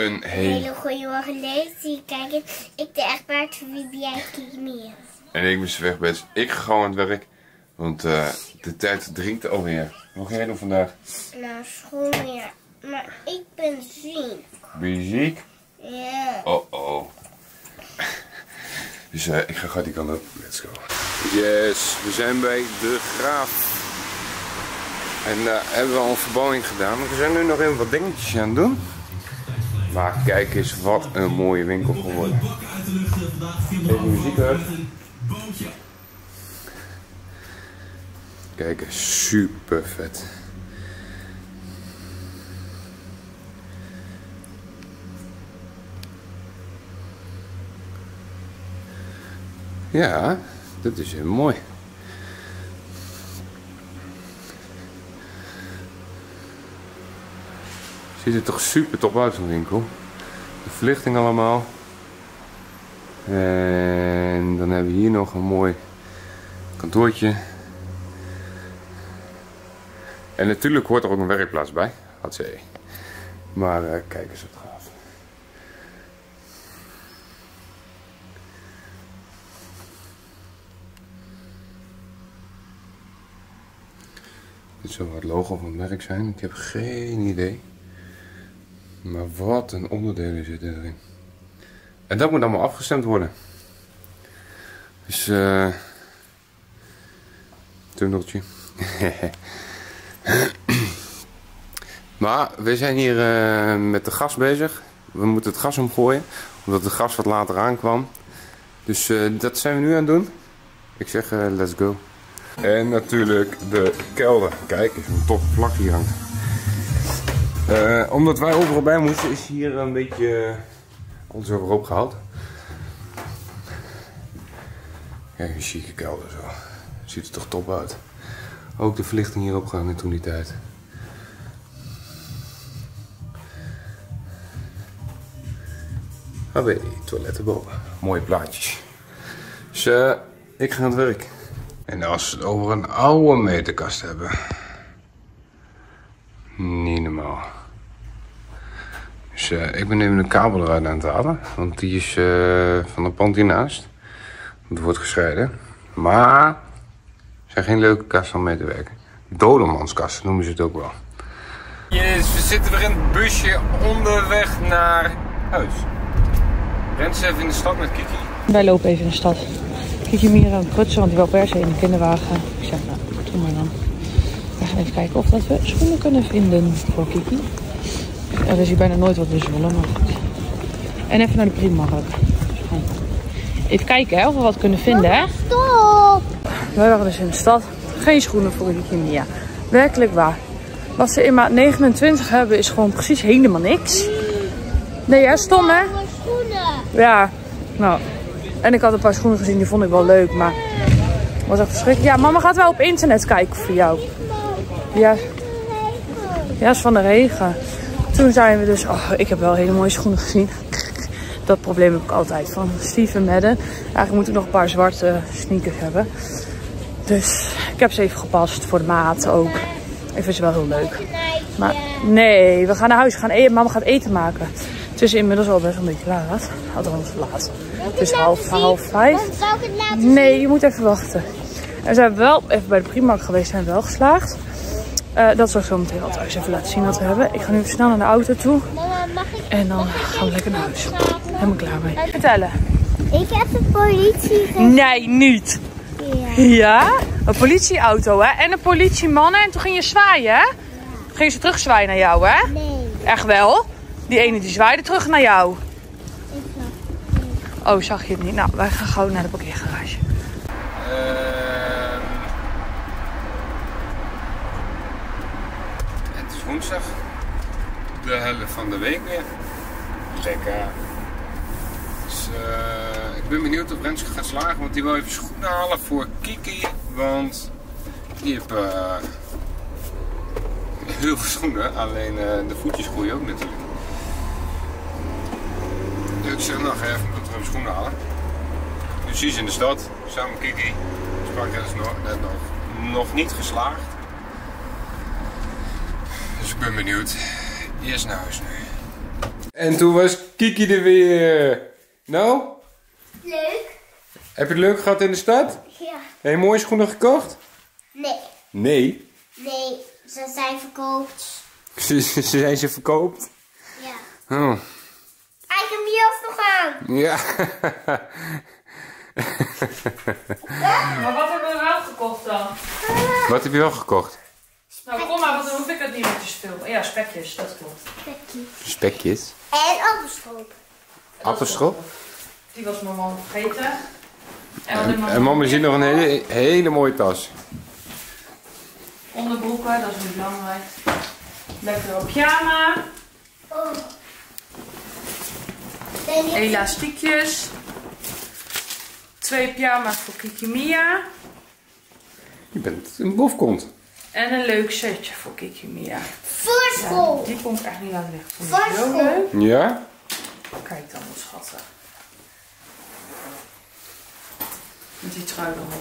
Een hele goede morgen, Lacey. Kijk eens, ik de echtpaard van wie jij Kiki. En ik ben weg, Bets. Ik ga gewoon aan het werk. Want de tijd dringt alweer. Wat ga jij doen vandaag? Nou, school weer. Maar ik ben ziek. Ben je ziek? Ja. Oh. Dus ik ga gauw die kant op. Let's go. Yes, we zijn bij de Graaf. En daar hebben we al een verbouwing gedaan. We zijn nu nog even wat dingetjes aan het doen. Maar kijk eens wat een mooie winkel geworden. Even muziek uit. Kijk eens, super vet. Ja, dat is heel mooi. Ziet er toch super top uit, zo'n winkel. De verlichting allemaal. En dan hebben we hier nog een mooi kantoortje. En natuurlijk hoort er ook een werkplaats bij. Had ze. Maar kijk eens wat gaaf. Dit zou het logo van het merk zijn. Ik heb geen idee. Maar wat een onderdelen zitten erin. En dat moet allemaal afgestemd worden. Dus tunneltje. Maar we zijn hier met de gas bezig. We moeten het gas omgooien. Omdat het gas wat later aankwam. Dus dat zijn we nu aan het doen. Ik zeg let's go. En natuurlijk de kelder. Kijk eens, een top vlak hier hangt. Omdat wij overal bij moesten, is hier een beetje alles overhoop gehaald. Kijk, een chique kelder zo. Ziet er toch top uit. Ook de verlichting hier opgehangen toen die tijd. Ah, toiletten boven. Mooie plaatjes. Dus ik ga aan het werk. En als we het over een oude meterkast hebben. Niet normaal. Dus ik ben even de kabel eruit aan het halen. Want die is van de pand hiernaast. Het wordt gescheiden. Maar het zijn geen leuke kasten om mee te werken. Dodermanskasten noemen ze het ook wel. Yes, we zitten weer in het busje onderweg naar huis. Rent ze even in de stad met Kiki. Wij lopen even in de stad. Kiki Mira aan het prutsen, want die wil per se in de kinderwagen. Ik zeg, nou, doe maar dan. We gaan even kijken of dat we schoenen kunnen vinden voor Kiki. Er is hier bijna nooit wat tussen willen, maar goed. En even naar de Primark. Even kijken hè, of we wat kunnen vinden hè. Stop! Wij waren dus in de stad. Geen schoenen voor Kiki Mira. Werkelijk waar. Wat ze in maat 29 hebben is gewoon precies helemaal niks. Nee hè, stom hè? Ja, nou. En ik had een paar schoenen gezien, die vond ik wel leuk, maar het was echt verschrikkelijk. Ja, mama gaat wel op internet kijken voor jou. Ja, ja, is van de regen. Toen zijn we dus, oh, ik heb wel hele mooie schoenen gezien. Dat probleem heb ik altijd van Steve Madden. Eigenlijk moet ik nog een paar zwarte sneakers hebben. Dus ik heb ze even gepast voor de maat ook. Ik vind ze wel heel leuk. Maar nee, we gaan naar huis, we gaan eten. Mama gaat eten maken. Het is inmiddels al best een beetje laat. Althans laat. Het is half vijf. Nee, je moet even wachten. En we zijn wel even bij de Primark geweest, zijn we wel geslaagd. Dat zal ik zo meteen wel thuis even laten zien wat we hebben. Ik ga nu snel naar de auto toe. En dan gaan we lekker naar huis. Helemaal klaar mee. Vertellen. Ik heb de politie gezien. Nee, niet. Ja. Ja? Een politieauto hè? En een politiemannen. En toen ging je zwaaien hè? Toen ging ze terugzwaaien naar jou hè? Nee. Echt wel? Die ene die zwaaide terug naar jou. Ik snap. Oh, zag je het niet? Nou, wij gaan gewoon naar de parkeergarage. Het is woensdag. De helft van de week weer. Lekker. Dus, ik ben benieuwd of Renske gaat slagen, want die wil even schoenen halen voor Kiki. Want die heeft heel veel schoenen, alleen de voetjes groeien ook natuurlijk. Dus ik zeg, nou ga even schoenen halen. Nu zie je ze in de stad, samen met Kiki. Spraakles net nog niet geslaagd. Dus ik ben benieuwd. Eerst naar huis nu. En toen was Kiki er weer. Nou? Leuk. Heb je het leuk gehad in de stad? Ja. Heb je mooie schoenen gekocht? Nee. Nee. Nee, ze zijn verkoopt. Zijn ze verkoopt? Ja. Oh. Ik heb die jas nog aan. Ja. Maar wat hebben we wel gekocht dan? Wat heb je wel gekocht? Nou kom maar, want dan hoef ik het niet meer te spelen. Ja, spekjes, dat klopt. Spekjes. En appelstroop. Appelschop. Die was mijn man vergeten. En mama ziet nog een hele mooie tas. Onderbroeken, dat is niet belangrijk. Lekkere pyjama. Oh. Elastiekjes. 2 pyjama's voor Kiki Mia. Je bent een boefkont. En een leuk setje voor Kiki Mia. Voor school. Ja, die kon ik echt niet laten liggen. Vond Voor ik zo school. leuk. Ja? Kijk dan, wat schattig. Met die trui erop.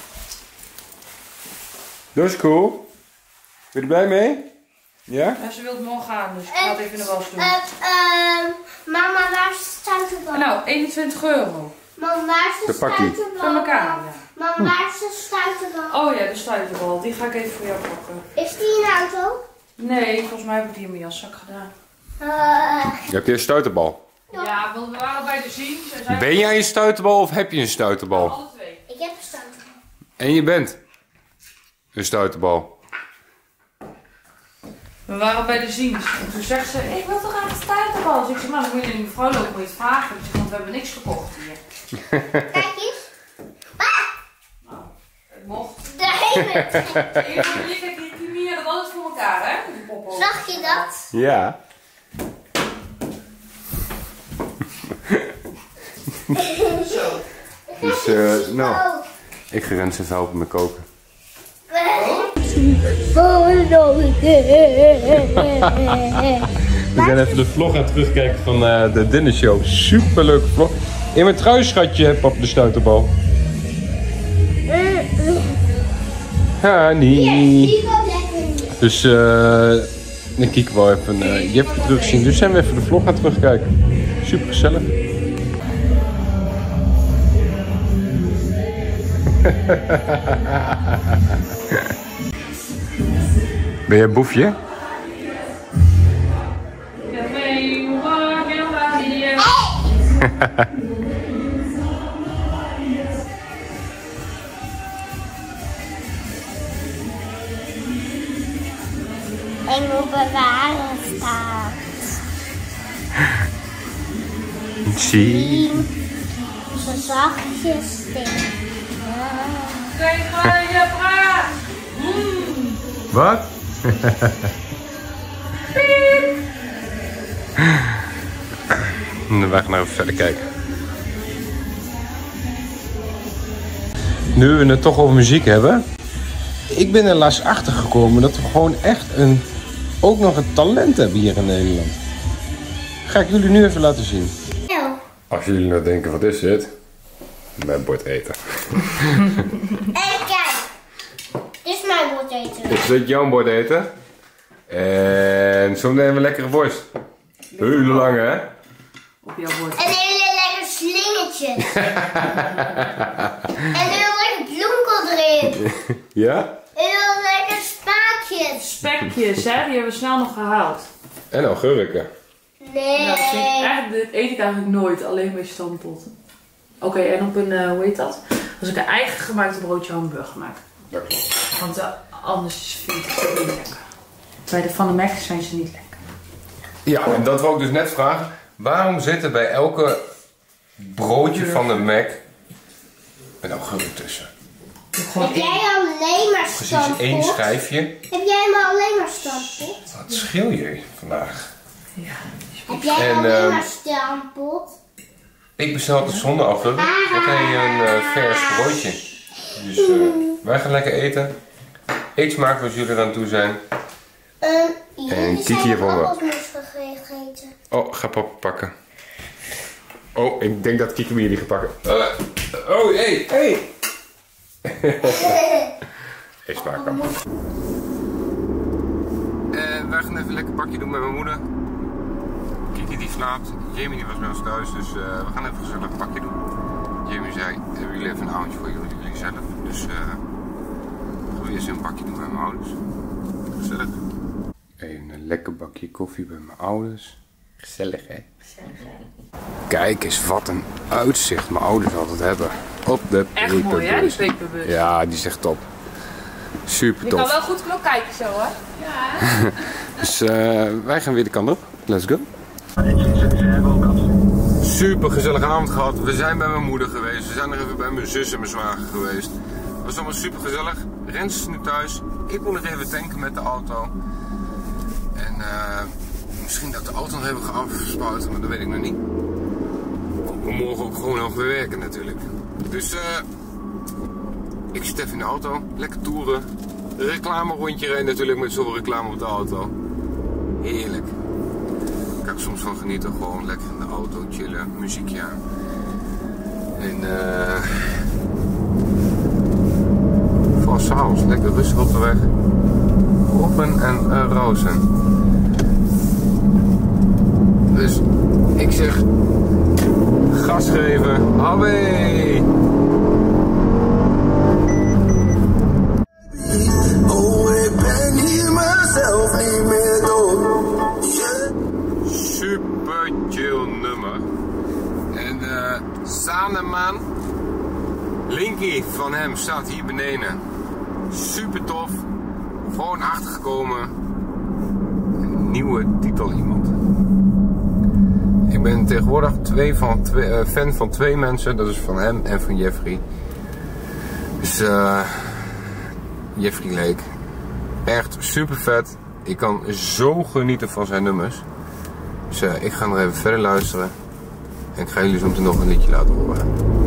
Dat is cool. Ben je er blij mee? Ja? Ja, ze wil morgen gaan, dus ik ga het even in de was doen. Mama, waar is de stuiterbal? Nou, 21 euro. Mama, waar is de De pakkie. stuiterbal? Van elkaar, ja. Mama, waar is de stuiterbal? Oh ja, de stuiterbal. Die ga ik even voor jou pakken. Is die in de auto? Nee, volgens mij heb ik die in mijn jaszak gedaan. Je hebt hier een stuiterbal. Ja, want we waren bij de zien. Ben jij een stuiterbal of heb je een stuiterbal? Alle twee. Ik heb een stuiterbal. En je bent een stuiterbal. We waren bij de ziens. En toen zegt ze, ik wil toch graag een stuiterbal. Dus ik zeg, nou, dan moet je die mevrouw lopen, moet je het vragen. Ik zeg, want we hebben niks gekocht hier. Kijk eens. Nou, het mocht. Daar heeft het. Ik heb die Mia dat altijd voor elkaar, hè? Die poppen. Zag je dat? Ja. Zo. Dus nou, ik ga Rens even helpen met koken. We zijn even de vlog aan het terugkijken van de dinnershow. Superleuke vlog. In mijn trui, schatje, pap de stuiterbal. Honey. Die was lekker. Dus ik kijk wel even. Je hebt het teruggezien, dus zijn we even de vlog aan het terugkijken. Super gezellig. Ben jij boefje? Engel bewaren staat. Zie. Zo zachtjes stil. Kijk maar je vraag. Wat? We gaan even verder kijken. Nu we het toch over muziek hebben. Ik ben er laatst achter gekomen dat we gewoon echt ook nog een talent hebben hier in Nederland. Ga ik jullie nu even laten zien. Als jullie nou denken, wat is dit? Mijn bord eten. En kijk. Dit is mijn bord eten. Is dit jouw bord eten? En zo nemen we lekkere worst. Hele lange, hè? Op jouw bord. En hele lekker slingertjes. En heel lekker bloemkool erin. Ja? Heel lekker spaakjes. Spekjes, hè? Die hebben we snel nog gehaald. En augurken. Nee. Nou, dat vind ik echt, dit eet ik eigenlijk nooit, alleen bij stampot. Oké, en op een, hoe heet dat? Als ik een eigen gemaakte broodje hamburger maak. Dat klopt. Want anders vind ik het niet lekker. Bij de Van de Mac zijn ze niet lekker. Ja, en dat wou ik dus net vragen. Waarom zit er bij elke broodje van de Mac een augurk tussen? Heb jij alleen maar Precies stampot? 1 schijfje. Heb jij maar alleen maar stampot? Wat schil je vandaag? Ja. Heb jij En, alleen maar stampot? Ik bestel altijd zonder augurk. Dan heb je een vers broodje. Dus wij gaan lekker eten. Eet smaak als jullie eraan toe zijn. En Kiki heeft honger. appelsmoes gegeten. Oh, ga papa pakken. Oh, ik denk dat Kiki me jullie gaat pakken. Oh, hey, hey. Eet smaak, papa. Wij gaan even een lekker bakje doen met mijn moeder. Kiki die slaapt. Jamie die was bij ons thuis, dus we gaan even gezellig een pakje doen. Jamie zei, hebben jullie even een avondje voor jullie zelf. Dus gaan we eerst een pakje doen bij mijn ouders. Gezellig. Even een lekker bakje koffie bij mijn ouders. Gezellig hè? Gezellig. Kijk eens wat een uitzicht mijn ouders altijd hebben. Op de Echt mooi hè, die peperbus. Ja, die is echt top. Super tof. Je kan wel goed klok kijken zo hoor. Ja. Dus wij gaan weer de kant op. Let's go. Super gezellige avond gehad. We zijn bij mijn moeder geweest. We zijn nog even bij mijn zus en mijn zwager geweest. Het was allemaal super gezellig. Rens is nu thuis. Ik moet nog even tanken met de auto. En misschien dat de auto nog even gaat afspuiten, maar dat weet ik nog niet. We mogen ook gewoon nog weer werken natuurlijk. Dus ik zit even in de auto. Lekker toeren. Reclame rondje rijden natuurlijk met zoveel reclame op de auto. Heerlijk. Daar kan ik soms van genieten. Gewoon lekker in de auto chillen. Muziekje aan. En vooral s'avonds lekker rustig op de weg. Open en rozen. Dus ik zeg gas geven. Away! Super chill nummer. En Saneman, Linky van hem staat hier beneden. Super tof. Gewoon achtergekomen. Een nieuwe titel iemand. Ik ben tegenwoordig fan van twee mensen. Dat is van hem en van Jeffrey. Dus Jeffrey Lake. Echt super vet. Ik kan zo genieten van zijn nummers. Dus ik ga nog even verder luisteren. En ik ga jullie zo meteen nog een liedje laten horen.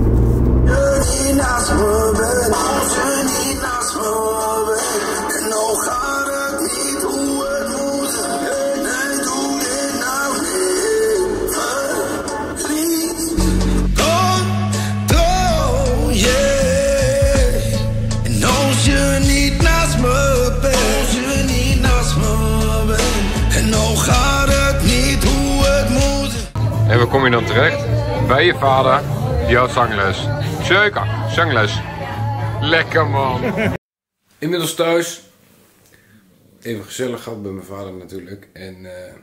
En waar kom je dan terecht? Bij je vader, die houdt zangles. Zeker, zangles. Lekker man. Inmiddels thuis. Even gezellig gehad bij mijn vader natuurlijk. En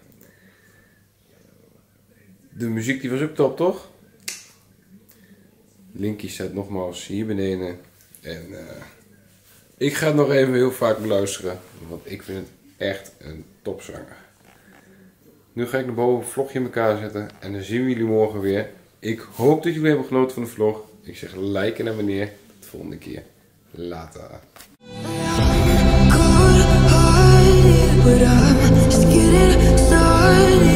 de muziek die was ook top, toch? Linky staat nogmaals hier beneden. En ik ga het nog even heel vaak beluisteren. Want ik vind het echt een topzanger. Nu ga ik naar boven een vlogje in elkaar zetten. En dan zien we jullie morgen weer. Ik hoop dat jullie hebben genoten van de vlog. Ik zeg like en abonneer. Tot de volgende keer. Later. But I'm just getting started.